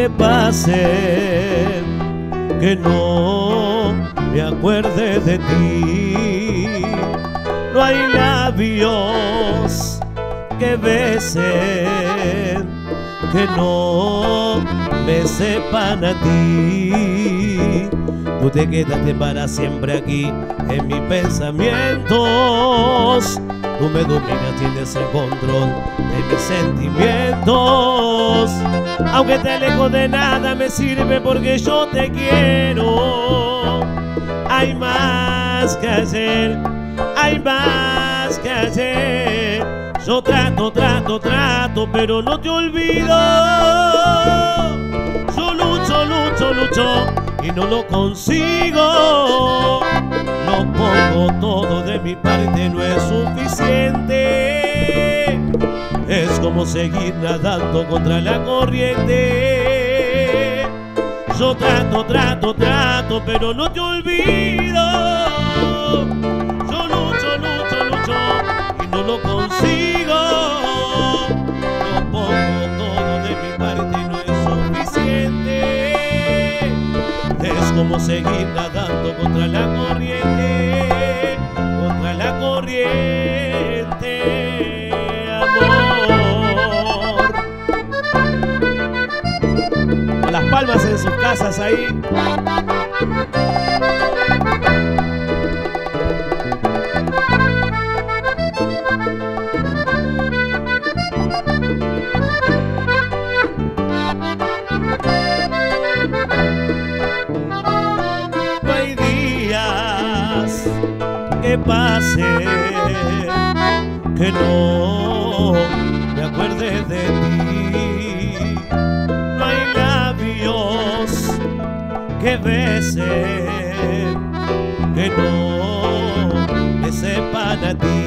que pase, que no me acuerde de ti. No hay labios que besen, que no me sepan a ti. Tú te quedaste para siempre aquí en mis pensamientos. Tú me dominas, tienes el control de mis sentimientos. Aunque te alejo de nada me sirve porque yo te quiero. Hay más que hacer, hay más que hacer. Yo trato, pero no te olvido. Yo lucho y no lo consigo. No pongo todo de mi parte, no es suficiente. Es como seguir nadando contra la corriente. Yo trato, pero no te olvido. Yo lucho y no lo consigo. No pongo todo de mi parte, no es suficiente. Es como seguir nadando contra la corriente, contra la corriente, amor. Con las palmas en sus casas ahí. Que pase, que no me acuerde de ti. No hay labios que besen, que no me sepan a ti.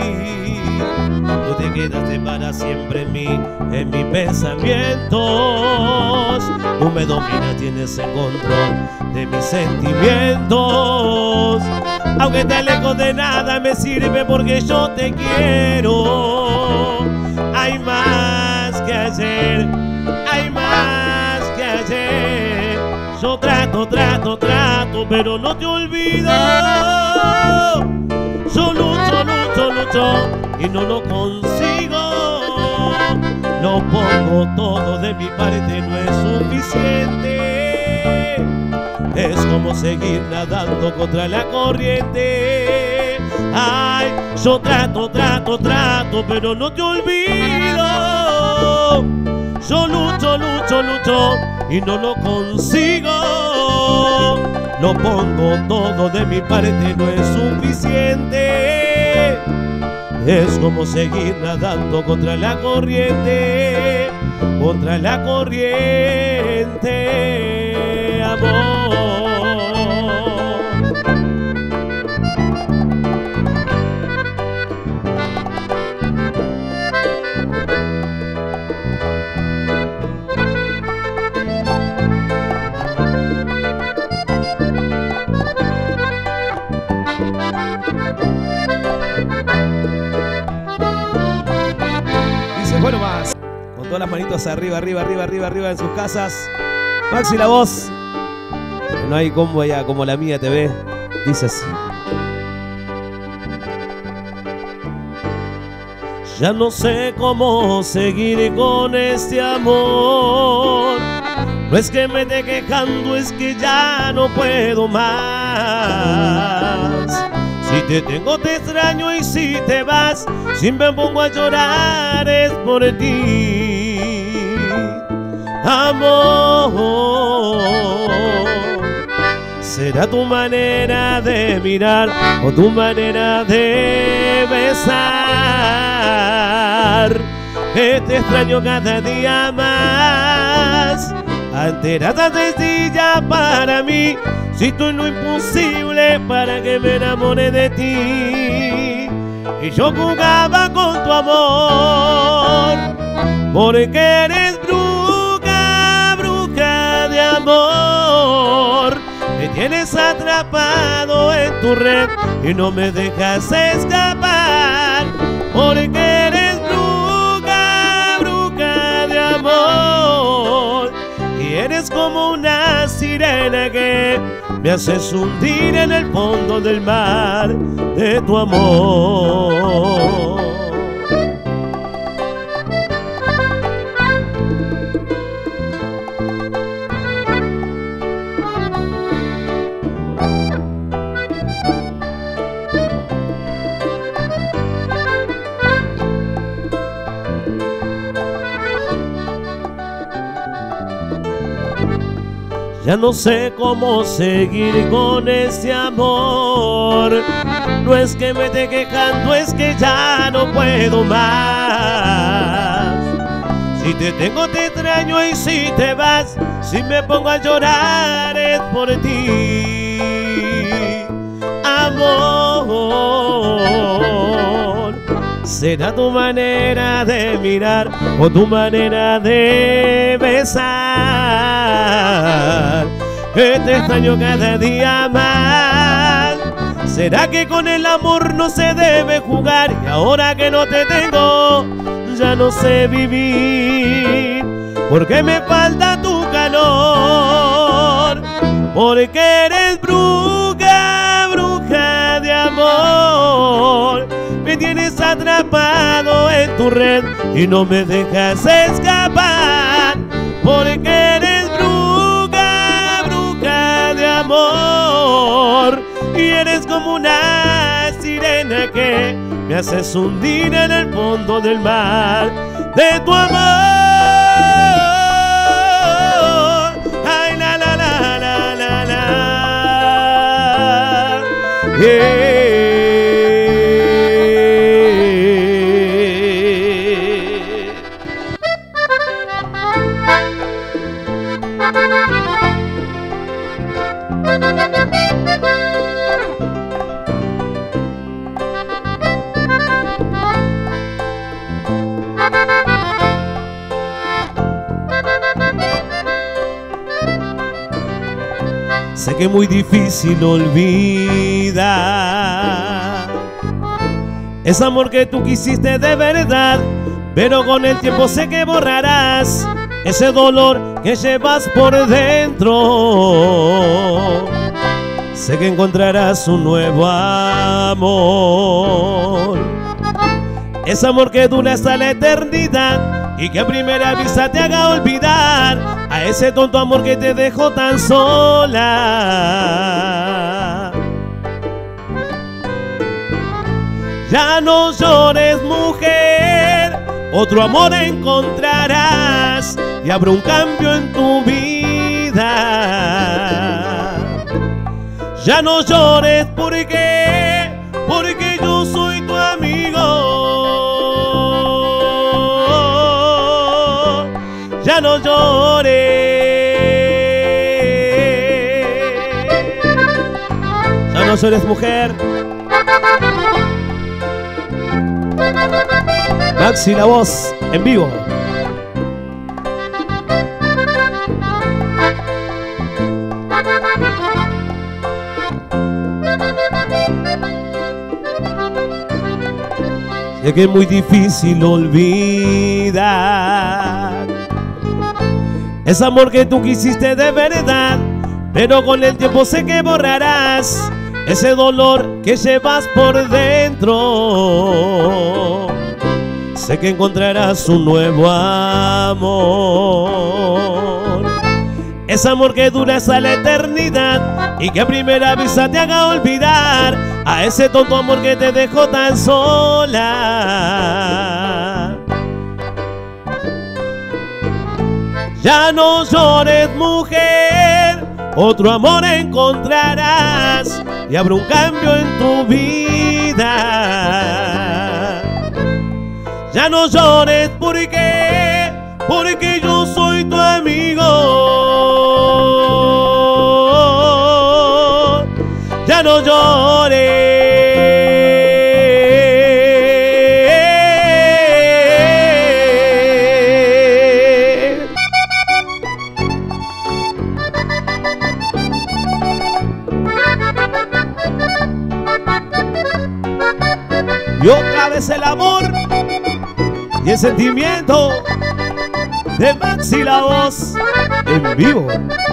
Tú te quedaste para siempre en mis pensamientos. Tú me dominas, tienes el control de mis sentimientos. Aunque te alejo de nada me sirve porque yo te quiero. Hay más que hacer, hay más que hacer. Yo trato, pero no te olvido. Yo lucho y no lo consigo. No pongo todo de mi parte, no es suficiente. Es como seguir nadando contra la corriente. Ay, yo trato, pero no te olvido. Yo lucho y no lo consigo. No pongo todo de mi parte, no es suficiente. Es como seguir nadando contra la corriente, amor. Bueno, más con todas las manitos arriba en sus casas. Maxi la voz. No hay combo ya como la mía TV. Dice así. Ya no sé cómo seguir con este amor. No es que me esté quejando, es que ya no puedo más. Si te tengo te extraño y si te vas, si me pongo a llorar es por ti, amor. Será tu manera de mirar o tu manera de besar, que te extraño cada día más. Antes era tan sencilla para mí, si tú es lo imposible para que me enamore de ti. Y yo jugaba con tu amor, porque eres bruja, bruja de amor. Me tienes atrapado en tu red y no me dejas escapar, porque eres bruja, bruja de amor. Y eres como una sirena que me haces hundir en el fondo del mar de tu amor. Ya no sé cómo seguir con este amor. No es que me esté quejando, es que ya no puedo más. Si te tengo te extraño y si te vas, si me pongo a llorar es por ti, amor. Será tu manera de mirar o tu manera de besar, que te extraño cada día más. ¿Será que con el amor no se debe jugar? Y ahora que no te tengo, ya no sé vivir, porque me falta tu calor, porque eres bruja, bruja de amor. Me tienes atrapado en tu red y no me dejas escapar, porque eres bruja, bruja de amor. Y eres como una sirena que me haces hundir en el fondo del mar de tu amor. Ay, la, la, la, la, la, la. Yeah. Sé que es muy difícil olvidar ese amor que tú quisiste de verdad, pero con el tiempo sé que borrarás ese dolor que llevas por dentro. Sé que encontrarás un nuevo amor, ese amor que dura hasta la eternidad y que a primera vista te haga olvidar a ese tonto amor que te dejó tan sola. Ya no llores, mujer, otro amor encontrarás y habrá un cambio en tu vida. Ya no llores, porque yo soy tu amigo. Ya no llores, ya no llores, mujer. Maxi La Voz en vivo. Sé que es muy difícil olvidar ese amor que tú quisiste de verdad, pero con el tiempo sé que borrarás ese dolor que llevas por dentro. Sé que encontrarás un nuevo amor, ese amor que dura hasta la eternidad y que a primera vista te haga olvidar a ese tonto amor que te dejó tan sola. Ya no llores, mujer, otro amor encontrarás y habrá un cambio en tu vida. Ya no llores, porque yo soy tu amigo. Ya no llores. Y otra vez el amor y el sentimiento de Maxi La Voz en vivo.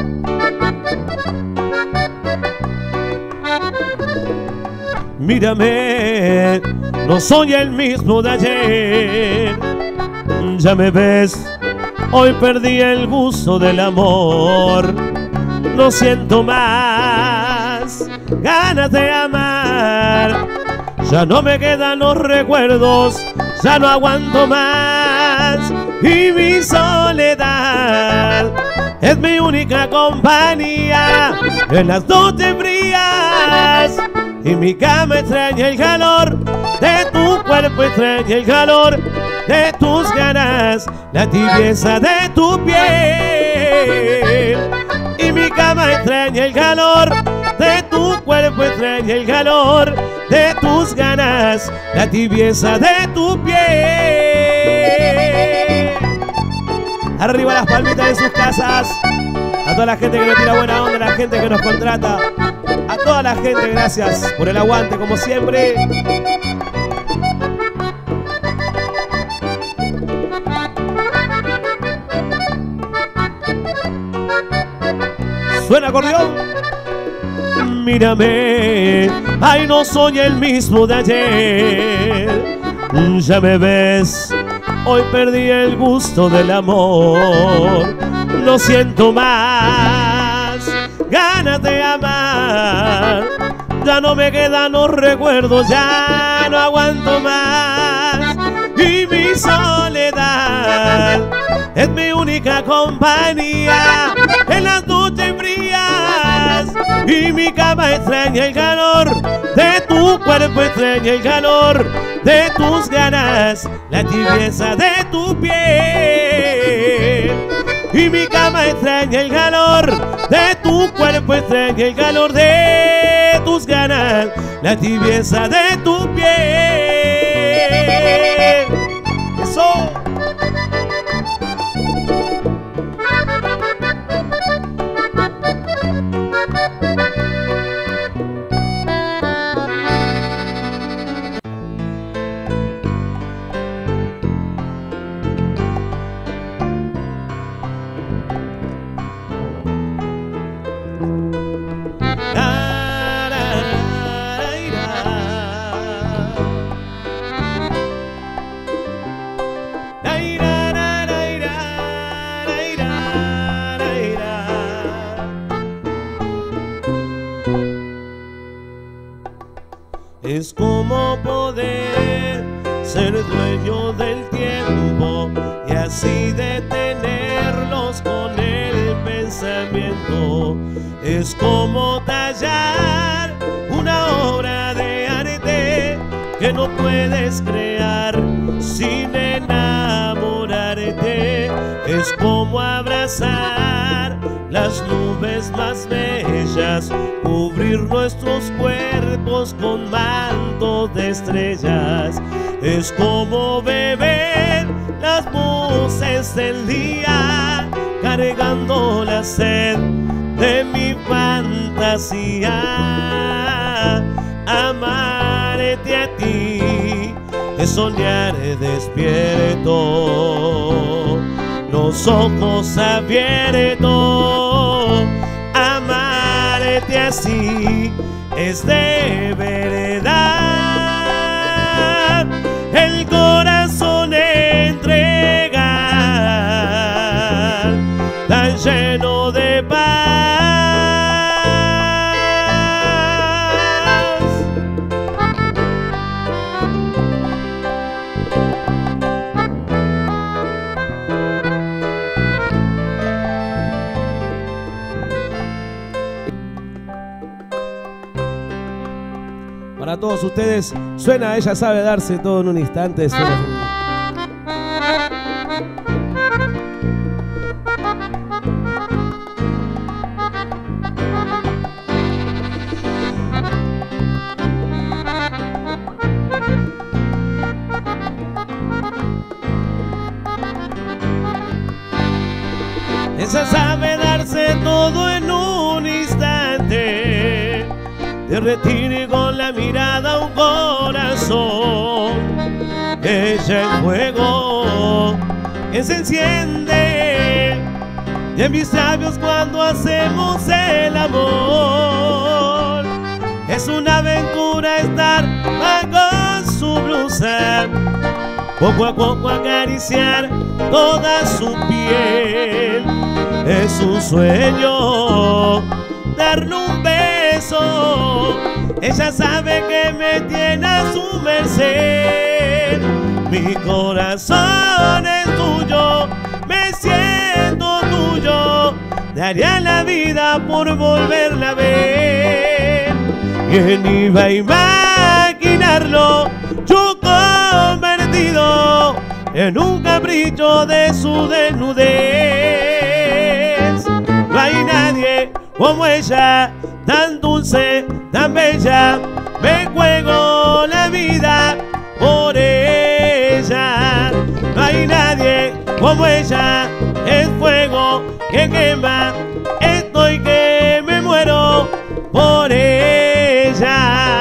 Mírame, no soy el mismo de ayer. Ya me ves, hoy perdí el gusto del amor. No siento más ganas de amar. Ya no me quedan los recuerdos, ya no aguanto más. Y mi soledad es mi única compañía en las noches frías. Y mi cama extraña el calor de tu cuerpo, extraña el calor de tus ganas, la tibieza de tu piel. Y mi cama extraña el calor de tu cuerpo, extraña el calor de tus ganas, la tibieza de tu piel. Arriba las palmitas de sus casas. A toda la gente que nos tira buena onda, a la gente que nos contrata, a toda la gente, gracias por el aguante como siempre. Suena acordeón. Mírame, ay, no soy el mismo de ayer. Ya me ves, hoy perdí el gusto del amor. No siento más ganas de amar. Ya no me quedan los recuerdos, ya no aguanto más. Y mi soledad es mi única compañía en las noches frías. Y mi cama extraña el calor de tu cuerpo, extraña el calor de tus ganas, la tibieza de tu piel. Y mi cama extraña el calor de tu cuerpo, extraña el calor de tus ganas, la tibieza de tu piel. Eso. Es como poder ser dueño del tiempo y así detenerlos con el pensamiento. Es como tallar una obra de arte que no puedes crear sin enamorarte. Es como abrazar las nubes más bellas, cubrir nuestros cuerpos con manto de estrellas. Es como beber las voces del día, cargando la sed de mi fantasía. Amarte a ti es soñar despierto, los ojos abiertos. Amarte así es de verdad, el corazón entregar, tan lleno de paz. Para todos ustedes, suena Ella Sabe Darse todo en un instante. Suena. Ella sabe darse todo en un instante, derretir con la mirada un corazón. Ella en fuego que se enciende de mis labios cuando hacemos el amor. Es una aventura estar bajo su blusa, poco a poco acariciar toda su piel. Es un sueño darle un beso, ella sabe que me tiene a su merced. Mi corazón es tuyo, me siento tuyo, daría la vida por volverla a ver. ¿Quién iba a imaginarlo? Yo convertido en un capricho de su desnudez. No hay nadie como ella, tan dulce, tan bella, me juego la vida por ella. No hay nadie como ella, es fuego que quema, estoy que me muero por ella.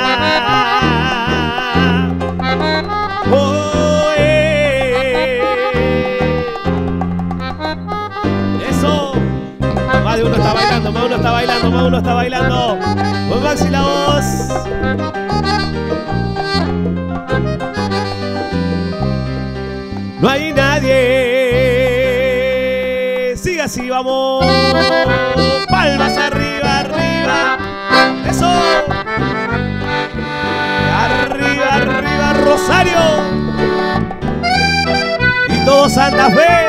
Oh, Eso. Más de uno está bailando, más uno está bailando, más uno está bailando. Con Maxi la voz. No hay nadie. Sigue así, vamos. Palmas arriba, arriba. Eso. Arriba, arriba, Rosario. Y todo Santa Fe.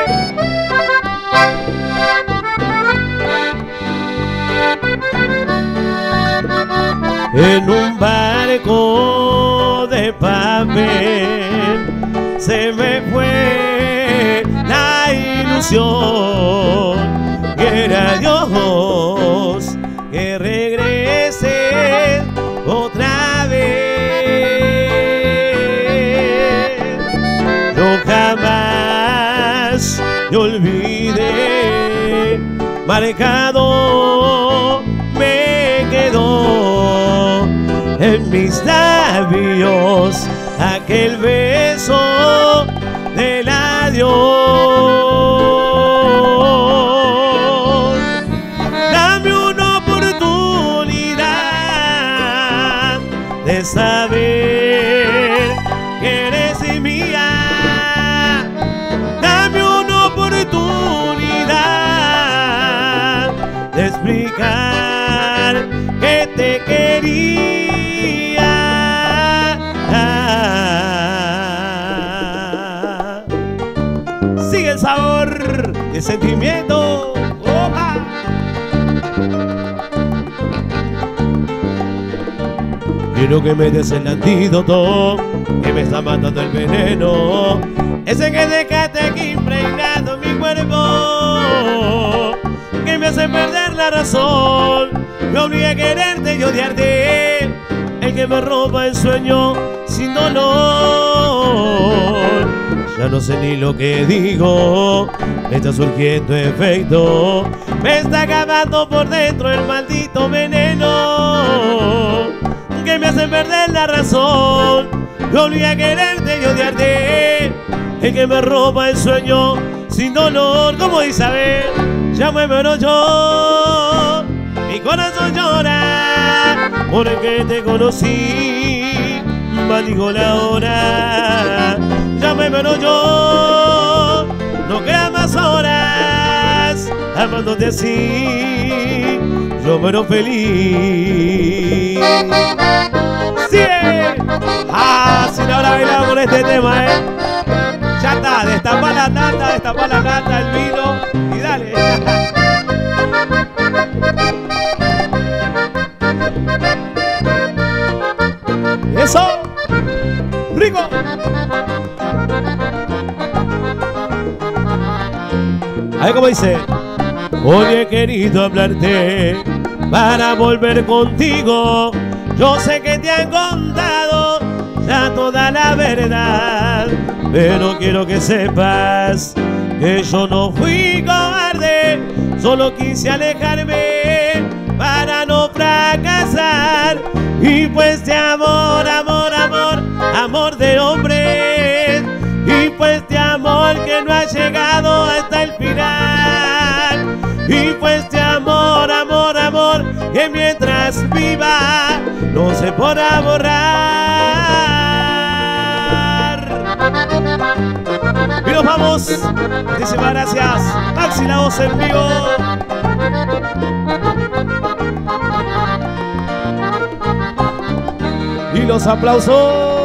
En un barco de papel se me fue la ilusión, que era Dios que regrese otra vez. Yo jamás me olvidé, marcado me quedó en mis labios aquel beso del adiós. Dame una oportunidad de saber que eres mía. Dame una oportunidad de explicar que te quería. Sigue el sabor de sentimiento. ¡Opa! Quiero que me des el antídoto que me está matando el veneno, ese que dejaste aquí impregnado en mi cuerpo, que me hace perder la razón. Me obliga a quererte y odiarte, el que me roba el sueño sin dolor. Ya no sé ni lo que digo, me está surgiendo efecto, me está acabando por dentro el maldito veneno, que me hace perder la razón. Me obliga a quererte y odiarte, el que me roba el sueño sin dolor. Como Isabel, ya me muero yo, mi corazón llora porque te conocí, maldigo la hora. Ya me muero yo, no quedan más horas amándote así, yo muero feliz. ¡Sigue! Ah, si ahora bailamos con este tema, ya está, destapa la lata, el vino y dale. ¡Eso! ¡Rico! A ver cómo dice. Hoy he querido hablarte para volver contigo. Yo sé que te han contado ya toda la verdad, pero quiero que sepas que yo no fui cobarde, solo quise alejarme para no fracasar. Y pues de amor, amor, amor, amor de hombres, y pues de amor que no ha llegado hasta el final. Y fue este amor, amor, amor, que mientras viva no se podrá borrar. Y nos vamos. Muchísimas gracias. Maxi la voz en vivo. Y los aplausos.